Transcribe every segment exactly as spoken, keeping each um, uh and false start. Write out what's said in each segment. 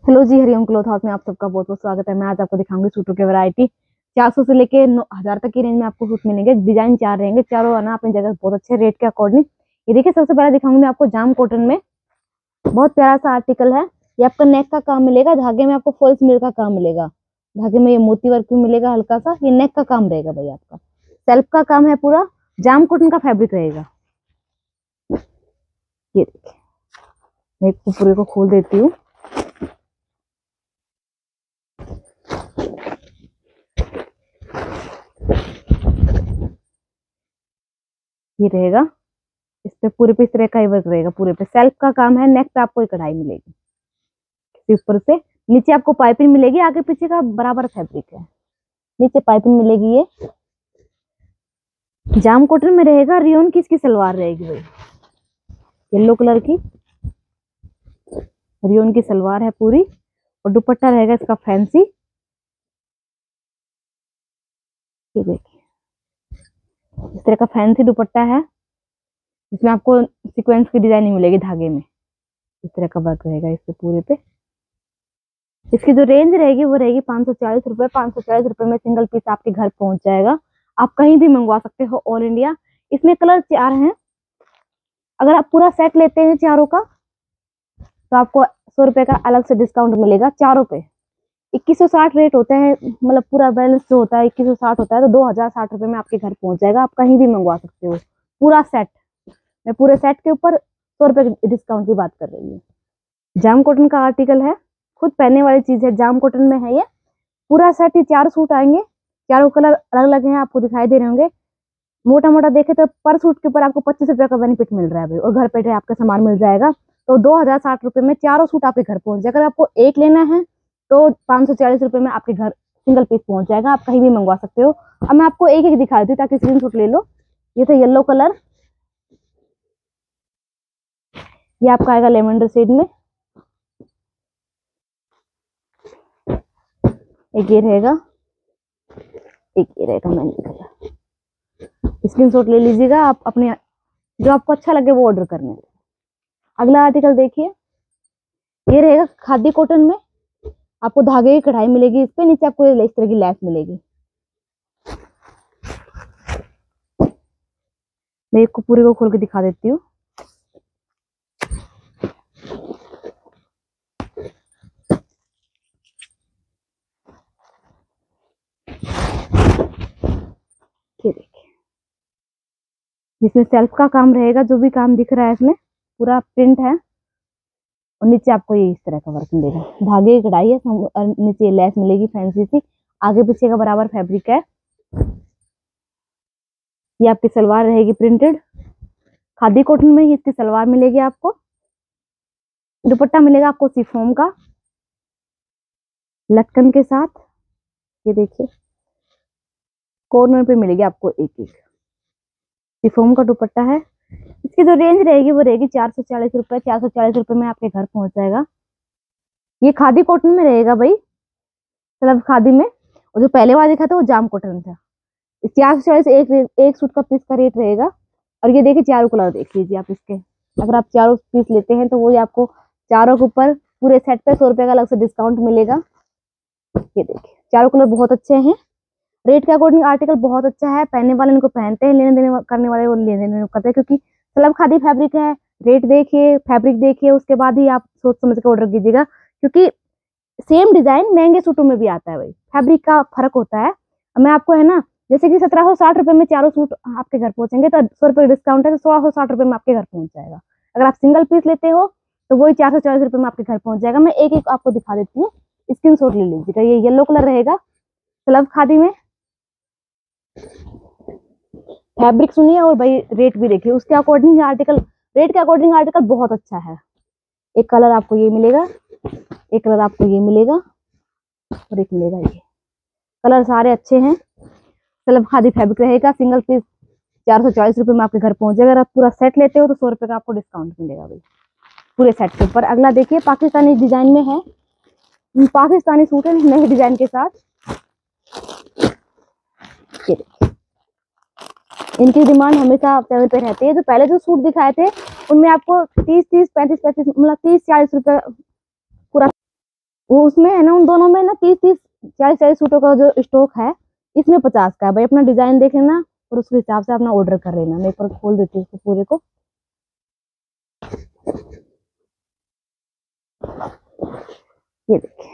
Hello ji, Hariom cloth house में आप सबका बहुत बहुत स्वागत है। मैं आज आपको दिखाऊंगी सूटों की वैरायटी। चार सौ से लेके हजार तक की रेंज में आपको सूट मिलेंगे। डिजाइन चार रहेंगे, चारों आना अपनी जगह बहुत अच्छे रेट के अकॉर्डिंग। ये देखिए, सबसे पहले दिखाऊंगी मैं आपको जाम कॉटन में। बहुत प्यारा सा आर्टिकल है। ये आपका नेक का काम मिलेगा, धागे में आपको फॉल्स मिरर का काम मिलेगा। धागे में ये मोती वर्क भी मिलेगा हल्का सा। ये नेक का काम रहेगा भाई, आपका सेल्फ का काम है पूरा। जाम कॉटन का फैब्रिक रहेगा। ये देखिए, मैं इसको पूरे को खोल देती हूँ। ये रहेगा, इस पे पूरे पे इस तरह का ही वर्क रहेगा। पूरे पे सेल्फ का काम है। नेक पे आपको एक कढ़ाई मिलेगी, ऊपर से नीचे आपको पाइपिंग मिलेगी। आगे पीछे का बराबर फैब्रिक है, नीचे पाइपिंग मिलेगी। ये जाम कॉटन में रहेगा। रियोन की इसकी सलवार रहेगी भाई, येलो कलर की रियोन की सलवार है पूरी। और दुपट्टा रहेगा इसका फैंसी। ये देखिए, इस तरह का फैंसी दुपट्टा है, इसमें आपको सीक्वेंस की डिजाइनिंग मिलेगी धागे में। इस तरह का वर्क रहेगा इस पे पूरे पे। इसकी जो रेंज रहेगी वो रहेगी पाँच सौ चालीस रुपए। पाँच सौ चालीस रुपए में सिंगल पीस आपके घर पहुंच जाएगा। आप कहीं भी मंगवा सकते हो, ऑल इंडिया। इसमें कलर चार हैं। अगर आप पूरा सेट लेते हैं चारों का तो आपको सौ रुपए का अलग से डिस्काउंट मिलेगा चारों पे। इक्कीस सौ साठ रेट होता है, मतलब पूरा बैलेंस जो होता है इक्कीस सौ साठ होता है। तो दो हजार साठ रुपए में आपके घर पहुंच जाएगा। आप कहीं भी मंगवा सकते हो पूरा सेट। मैं पूरे सेट के ऊपर सौ रुपए डिस्काउंट की बात कर रही हूँ। जाम कॉटन का आर्टिकल है, खुद पहनने वाली चीज है। जाम कॉटन में है ये पूरा सेट। ये चार सूट आएंगे, चारों कलर अलग अलग हैं, आपको दिखाई दे रहे होंगे। मोटा मोटा देखे तो पर सूट के ऊपर आपको पच्चीस रुपए का बेनिफिट मिल रहा है भाई, और घर बैठे आपका सामान मिल जाएगा। तो दो हजार साठ रुपए में चारों सूट आपके घर पहुंच जाएगा। अगर आपको एक लेना है तो पाँच सौ चालीस रुपए में आपके घर सिंगल पीस पहुंच जाएगा। आप कहीं भी मंगवा सकते हो। अब मैं आपको एक एक दिखा देती हूँ ताकि स्क्रीन शॉट ले लो। ये था येलो कलर, ये आपका आएगा लेवेंडर शेड में। एक ये रहेगा, एक ये रहेगा मैंने कलर। स्क्रीन शॉट ले लीजिएगा आप अपने, जो आपको अच्छा लगे वो ऑर्डर करने। अगला आर्टिकल देखिए, ये रहेगा खादी कॉटन में। आपको धागे की कढ़ाई मिलेगी इस पे, नीचे आपको इस तरह की लैस मिलेगी। मैं एक को पूरे को खोल के दिखा देती हूँ। ये देखिए, इसमें सेल्फ का काम रहेगा। जो भी काम दिख रहा है इसमें पूरा प्रिंट है। और नीचे आपको ये इस तरह का वर्क मिलेगा। धागे की कढ़ाई है और नीचे लेस मिलेगी फैंसी सी। आगे पीछे का बराबर फैब्रिक है। ये आपकी सलवार रहेगी प्रिंटेड। खादी कॉटन में ही इसकी सलवार मिलेगी आपको। दुपट्टा मिलेगा आपको शिफॉन का लटकन के साथ। ये देखिए, कॉर्नर पे मिलेगी आपको एक एक शिफॉन का दुपट्टा है। इसकी जो रेंज रहेगी वो रहेगी चार सौ चालीस रुपए। चार सौ चालीस रुपए में आपके घर पहुंच जाएगा। ये खादी कॉटन में रहेगा भाई, मतलब खादी में। और जो पहले वाला देखा था वो जाम कॉटन था। चार सौ चालीस एक एक सूट का पीस का रेट रहेगा। और ये देखिए, चारों कलर देख लीजिए आप इसके। अगर आप चारों पीस लेते हैं तो वो ये आपको चारों के ऊपर पूरे सेट पे सौ रुपए का अलग से डिस्काउंट मिलेगा। ये देखिए, चारों कलर बहुत अच्छे हैं। रेट के अकॉर्डिंग आर्टिकल बहुत अच्छा है। पहनने वाले इनको पहनते हैं, लेने देने करने वाले वो लेने देने करते हैं, क्योंकि सलब खादी फैब्रिक है। रेट देखिए, फैब्रिक देखिए, उसके बाद ही आप सोच समझ के ऑर्डर कीजिएगा। क्योंकि सेम डिजाइन महंगे सूटों में भी आता है भाई, फैब्रिक का फर्क होता है। मैं आपको है ना, जैसे कि सत्रह सौ साठ रुपए में चारों सूट आपके घर पहुंचेंगे तो सौ रुपए डिस्काउंट है तो सोलह सौ साठ रुपए में आपके घर पहुंच जाएगा। अगर आप सिंगल पीस लेते हो तो वही चार सौ चालीस रुपए में आपके घर पहुंच जाएगा। मैं एक एक आपको दिखा देती हूँ, स्क्रीन शॉट ले लीजिएगा। ये येलो कलर रहेगा सलब खादी में। फैब्रिक सुनिए और भाई रेट भी देखिए, उसके अकॉर्डिंग आर्टिकल, रेट के अकॉर्डिंग आर्टिकल बहुत अच्छा है। एक कलर आपको ये मिलेगा, एक कलर आपको ये मिलेगा, और एक मिलेगा ये। कलर सारे अच्छे हैं। सलब खादी फैब्रिक रहेगा। सिंगल पीस चार सौ चालीस रुपए में आपके घर पहुंच जाएगा। अगर आप पूरा सेट लेते हो तो सौ रुपए का आपको डिस्काउंट मिलेगा भाई पूरे सेट के ऊपर। अगला देखिए, पाकिस्तानी डिजाइन में है। पाकिस्तानी सूट है नए डिजाइन के साथ। ये देखिए, इनकी डिमांड हमेशा चैनल पे रहती है। जो पहले जो सूट दिखाए थे उनमें आपको तीस तीस पैंतीस पैंतीस मतलब तीस चालीस रुपए पूरा वो उसमें है ना, उन दोनों में ना तीस तीस चालीस चालीस सूटों का जो स्टॉक है, इसमें पचास का है भाई। अपना डिजाइन देख लेना और उसके हिसाब से अपना ऑर्डर कर लेना। मैं एक बार खोल देती हूँ उसको पूरे को। ये देखिए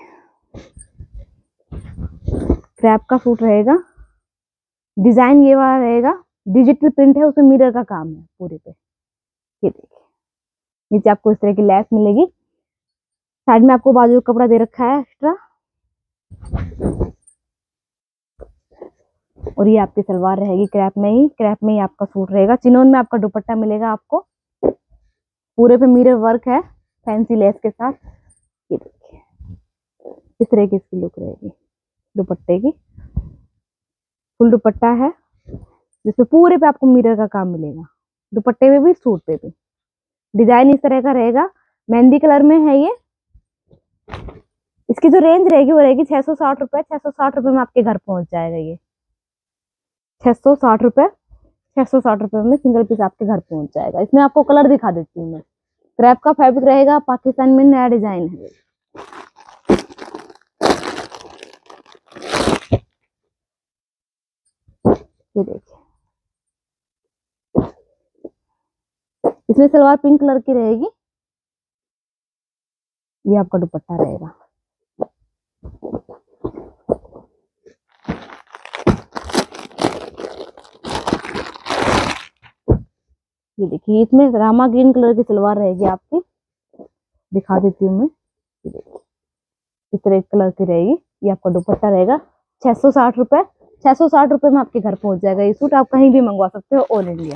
क्रैप का सूट रहेगा, डिजाइन ये वाला रहेगा, डिजिटल प्रिंट है, उसमें मिरर का काम है पूरे पे। ये देखिए नीचे आपको इस तरह की लेस मिलेगी, साइड में आपको बाजू का कपड़ा दे रखा है एक्स्ट्रा, और ये आपकी सलवार रहेगी क्रैप में ही। क्रैप में ही आपका सूट रहेगा, चिनोन में आपका दुपट्टा मिलेगा आपको, पूरे पे मिरर वर्क है फैंसी लेस के साथ। ये देखिए इस तरह की इसकी लुक रहेगी दुपट्टे की। फुल दुपट्टा है जिसमें पूरे पे आपको मिरर का काम मिलेगा, दुपट्टे पे भी सूट पे भी। डिजाइन इस तरह का रहेगा, मेहंदी कलर में है ये। इसकी जो रेंज रहेगी वो रहेगी छह सौ साठ रुपए। छह सौ साठ रुपए में आपके घर पहुंच जाएगा ये। छह सौ साठ रुपए छह सौ साठ रुपए में सिंगल पीस आपके घर पहुंच जाएगा। इसमें आपको कलर दिखा देती हूँ मैं। क्रैप का फैब्रिक रहेगा, पाकिस्तान में नया डिजाइन है। ये देखिए इसमें सलवार पिंक कलर की रहेगी, ये आपका दुपट्टा रहेगा। ये देखिए इसमें रामा ग्रीन कलर की सलवार रहेगी आपकी, दिखा देती हूँ मैं। इस तरह कलर की रहेगी, ये आपका दुपट्टा रहेगा। छह सौ साठ रुपए छह सौ साठ रुपए में आपके घर पहुंच जाएगा ये सूट। आप कहीं भी मंगवा सकते हो ऑल इंडिया।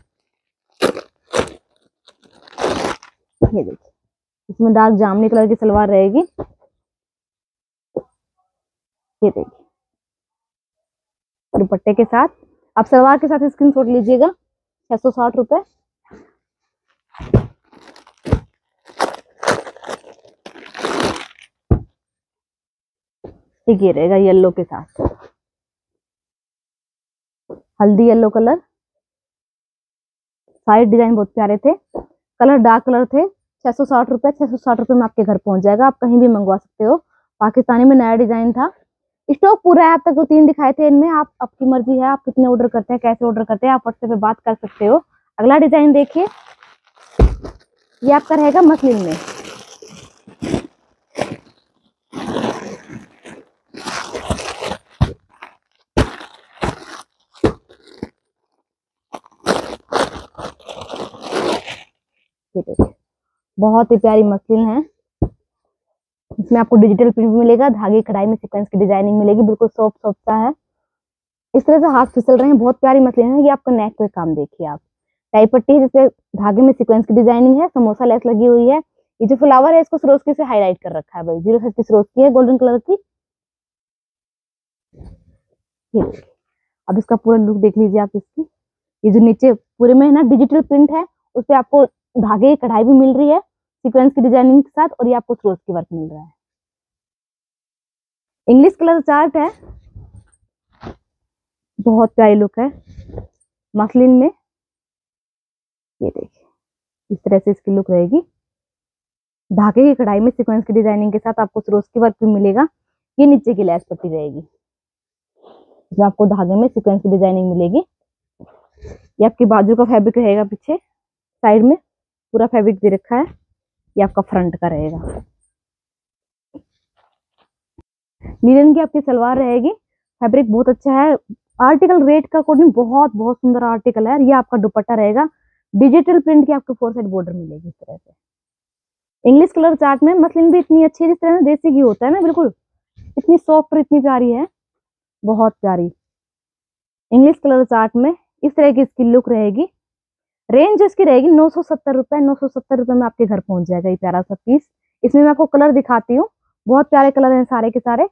ये देखिए इसमें डार्क जामुनी कलर की सलवार रहेगी। ये देखिए दुपट्टे के साथ, आप सलवार के साथ स्क्रीनशॉट लीजिएगा। छह सौ साठ रुपए। ठीक ये रहेगा येलो के साथ, हल्दी येलो कलर। साइड डिजाइन बहुत प्यारे थे, कलर डार्क कलर थे। छह सौ साठ रुपए छह सौ साठ रुपए में आपके घर पहुंच जाएगा। आप कहीं भी मंगवा सकते हो। पाकिस्तानी में नया डिजाइन था, स्टॉक पूरा है। अब तक जो तीन दिखाए थे इनमें आप आपकी मर्जी है, आप कितने ऑर्डर करते हैं, कैसे ऑर्डर करते हैं, आप व्हाट्सएप पे बात कर सकते हो। अगला डिजाइन देखिए, ये आपका रहेगा मसलिन में। ये देखिए बहुत ही प्यारी मसलिन है, इसमें आपको डिजिटल प्रिंट मिलेगा, धागे कढ़ाई में सीक्वेंस की डिजाइनिंग मिलेगी, बिल्कुल सॉफ्ट सॉफ्ट सा है। इस तरह से हाथ फिसल रहे हैं, बहुत प्यारी मसलिन है। ये आपका नेक पे काम देखिए आप, टाई पट्टी है जिसपे धागे में सीक्वेंस की डिजाइनिंग है, समोसा लेस लगी हुई है। ये जो फ्लावर है इसको सरोस्की से हाईलाइट कर रखा है भाई, जीरो साइज की सरोस्की है गोल्डन कलर की। ये अब इसका पूरा लुक देख लीजिए आप इसकी। ये जो नीचे पूरे में है ना डिजिटल प्रिंट है, उस पर आपको धागे की कढ़ाई भी मिल रही है सीक्वेंस की डिजाइनिंग के साथ, और ये आपको सरोस्की वर्क मिल रहा है। इंग्लिश कलर चार्ट है, बहुत प्यारी लुक है मसलिन में। ये देखिए इस तरह से इसकी लुक रहेगी, धागे की कढ़ाई में सीक्वेंस की डिजाइनिंग के साथ आपको सरोस्की वर्क भी मिलेगा। ये नीचे की लेस पट्टी रहेगी, इसमें आपको धागे में सीक्वेंस की डिजाइनिंग मिलेगी। ये आपकी बाजू का फैब्रिक रहेगा, पीछे साइड में पूरा फैब्रिक दे रखा है। ये आपका फ्रंट का रहेगा। नीलन की आपकी सलवार रहेगी, फैब्रिक बहुत अच्छा है। आर्टिकल रेट का अकॉर्डिंग बहुत बहुत सुंदर आर्टिकल है। ये आपका दुपट्टा रहेगा, डिजिटल प्रिंट की आपको फोर साइड बॉर्डर मिलेगी इस तरह से। इंग्लिश कलर चार्ट में मसलिन भी इतनी अच्छी है, जिस तरह देसी घी होता है ना, बिल्कुल इतनी सॉफ्ट और इतनी प्यारी है, बहुत प्यारी। इंग्लिश कलर चार्ट में इस तरह की इसकी लुक रहेगी। रेंज इसकी रहेगी नौ सौ सत्तर रुपए नौ सौ सत्तर रुपए में आपके घर पहुंच जाएगा ये प्यारा सा पीस। इसमें मैं आपको कलर दिखाती हूँ, बहुत प्यारे कलर हैं सारे के सारे।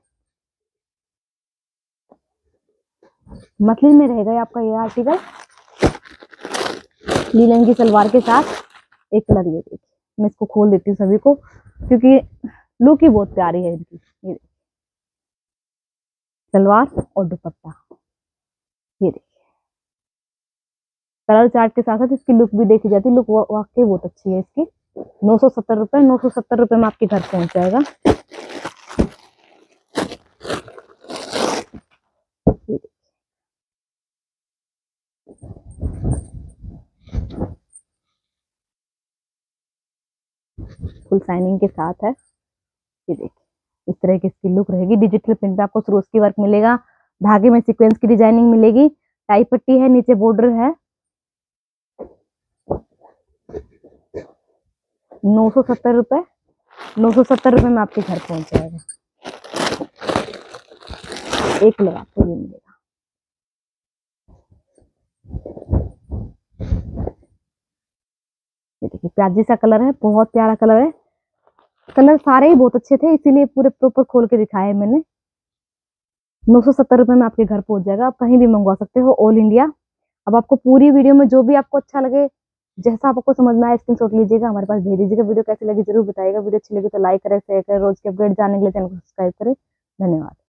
मसलिन में रहेगा ये आपका ये आर्टिकल, लीलन की सलवार के साथ। एक कलर ये देखिए, मैं इसको खोल देती हूँ सभी को, क्योंकि लुक ही बहुत प्यारी है इनकी। ये सलवार और दुपट्टा, ये देखिए कलर चार्ट के साथ साथ इसकी लुक भी देखी जाती है। लुक वाकई बहुत अच्छी है इसकी। नौ सौ सत्तर रुपए नौ सौ सत्तर रुपए में आपके घर पहुंच जाएगा। बिल्कुल शाइनिंग के साथ है। ये देखिए इस तरह की इसकी लुक रहेगी। डिजिटल प्रिंट पे आपको सरोस्की वर्क मिलेगा, धागे में सीक्वेंस की डिजाइनिंग मिलेगी, टाई पट्टी है, नीचे बॉर्डर है। नौ सौ सत्तर रुपए नौ सौ सत्तर रुपए में आपके घर पहुंच जाएगा। एक कलर आपको ये मिलेगा। ये देखिए प्याजी सा कलर है, बहुत प्यारा कलर है। कलर सारे ही बहुत अच्छे थे, इसीलिए पूरे प्रॉपर खोल के दिखाए मैंने। नौ सौ सत्तर रुपए में आपके घर पहुंच जाएगा। आप कहीं भी मंगवा सकते हो, ऑल इंडिया। अब आपको पूरी वीडियो में जो भी आपको अच्छा लगे, जैसा आपको समझ में आए, स्क्रीनशॉट लीजिएगा, हमारे पास भेज दीजिएगा। वीडियो कैसी लगी जरूर बताइएगा। वीडियो अच्छी लगी तो लाइक करें, शेयर करें। रोज के अपडेट जानने के लिए चैनल को सब्सक्राइब करें। धन्यवाद।